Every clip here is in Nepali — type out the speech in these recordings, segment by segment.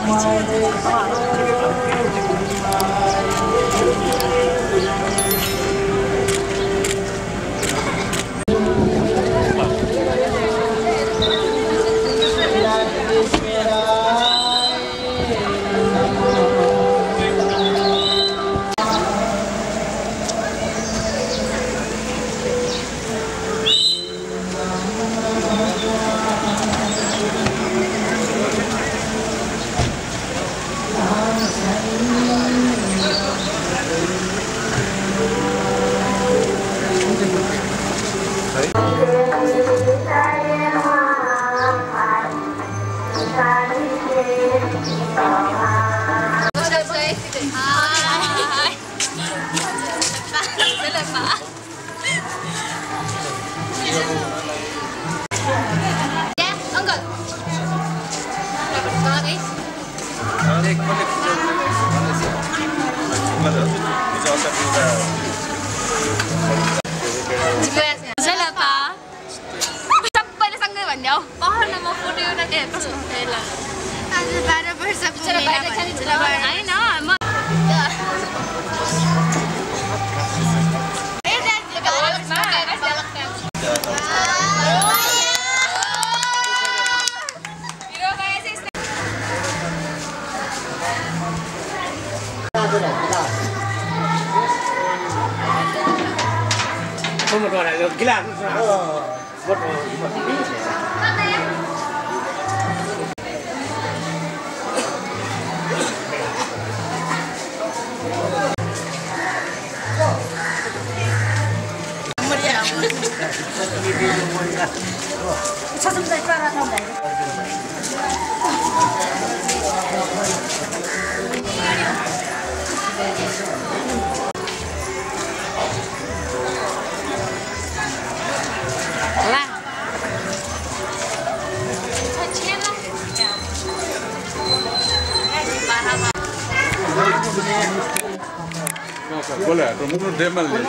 Boleh, kamu demal ni.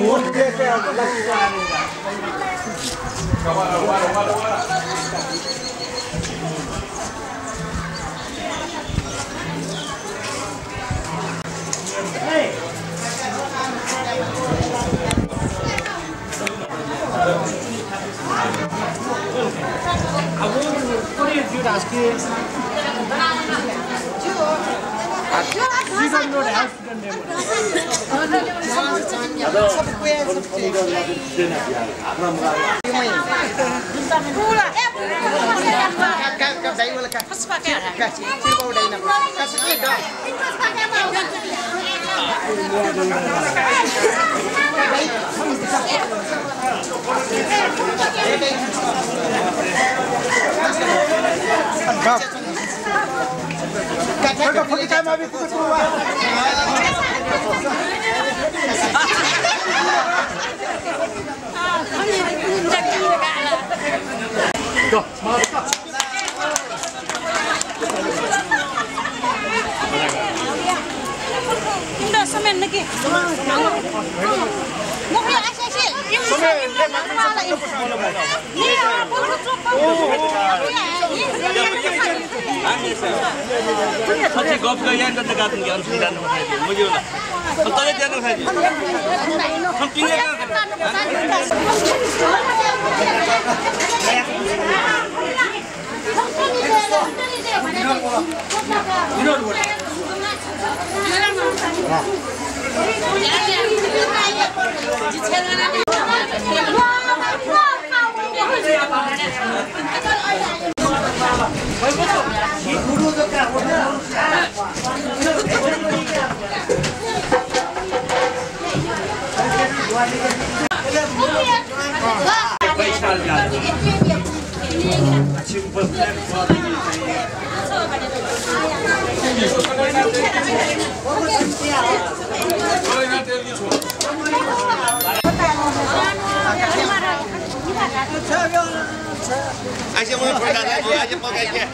Aja mau berkata aja pokoknya.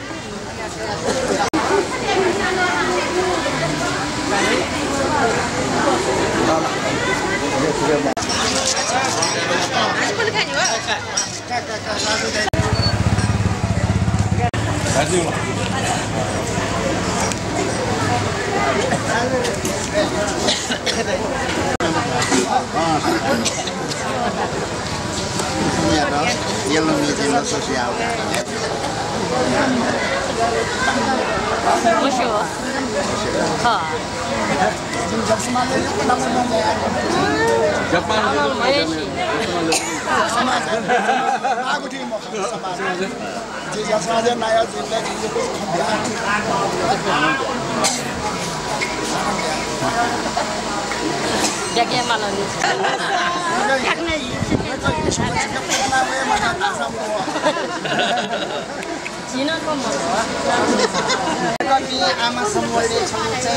yellow meat in the social. Kami ama semua dia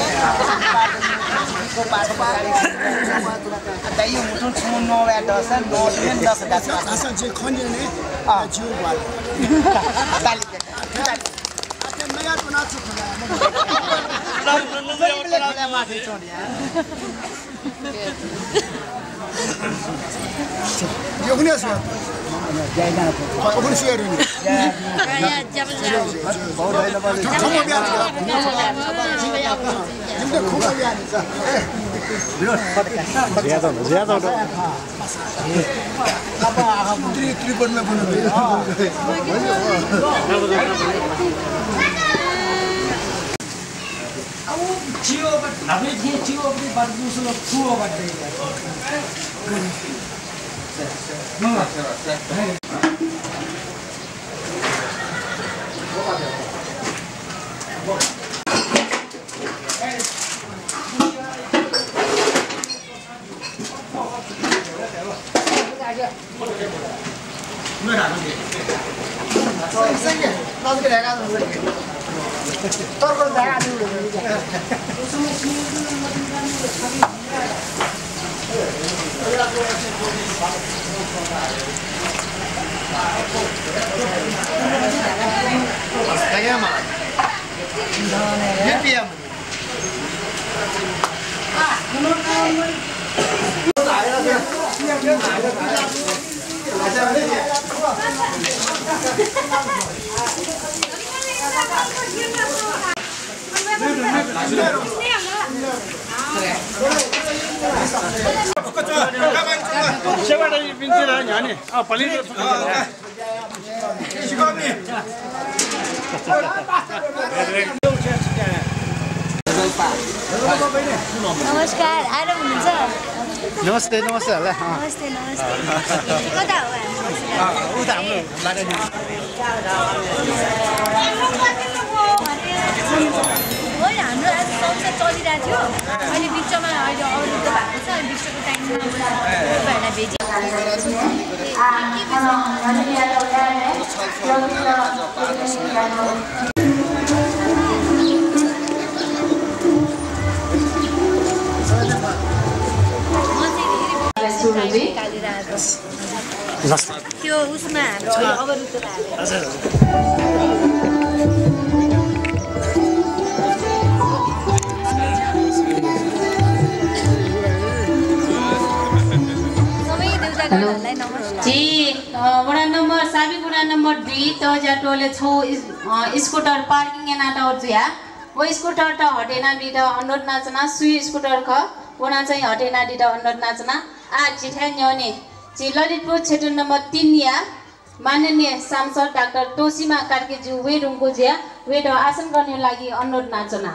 ada yang muncul cuma nol dosa nol yang dosa dosa. Asal je konjen ni, jiu bal. Tali. Ada maya tu nak cuci. Boleh mati curi. Dia kena siapa? Jangan apa. Kau boleh siapa ni? Ya, jangan. Kamu biar dia. Jumpa kamu biar. Ziyada. Apa? Tri pun मैं बोलूँ. जियो अभी ये जियो अपनी बात दूसरों छुओ बात देगा नमस्कार आराम हुनुहुन्छ नमस्ते नमस्ते होला नमस्ते कता हो उता हाम्रो लाडे होइन हाम्रो आज संसार चलिरहेको थियो अहिले बिचमा अहिले अवरुद्ध भएको छ बिचको टाइममा तपाईँहरूलाई भेटेँ त्यो उसमा अवरुद्ध जी वडा नंबर साबी वडा नंबर 2 तो जाटोले छौ स्कूटर पार्किंग एनाटा ओजिया वो स्कूटर त हटेना बिदा अनुरोध नाचना सुई स्कूटर ख वना चाहिँ हटेना दिदा अनुरोध नाचना आ जिठान्योने जी ललितपुर क्षेत्र नंबर 3 या माननीय सांसद डाक्टर तोसीमा कार्कीज्यू वे रुङको ज्या वे द आसन गर्ने लागि अनुरोध नाचना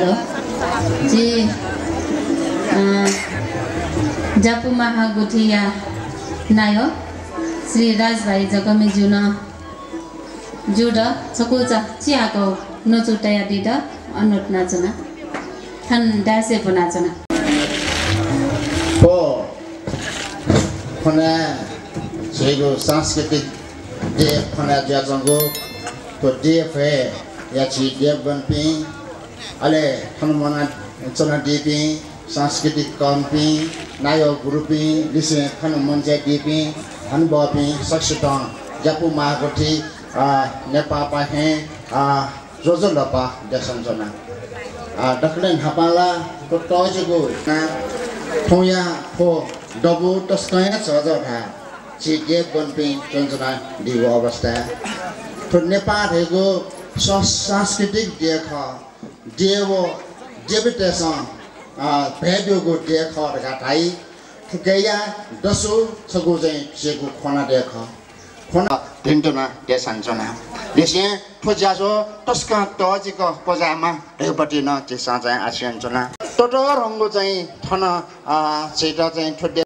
हेलो जी जापु महागुठिया नायो श्री राजभाइ जगमे जुन जुड छकुचा चियाको नचुटाया दिद अनुट नाचना थान दासे नाचना po khona sego सांस्कृतिक डे खना जाजंगो तो डे फे या ची डे बनपी अले हनुमाना चना डीपी सांस्कृतिक कम्पी नायो ग्रुपी लिसे हनुमान जे डीपी हनबपी सक्सेटन जापु मागोठी नेपा पाहे जोजलपा देशंजना दखलेन हपाला तो टजगो ना थोया फो डबु तस्कया छजभा चिगे बनपी चञ्चना दिगो अवस्था तो नेपाल हेगो सांस्कृतिक देख देवो डेबिटेसन भेड्योगो देख रगाई गया दसो छगो चाहिँ सेगो खना देख खना धिन्टना देशञ्चना देशे ठोजाजो तस्का तजिको पजामा हेपटि न चाहिँ चाहिँ आसियञ्चना टटो रंगो चाहिँ थन सेटा चाहिँ ठोडे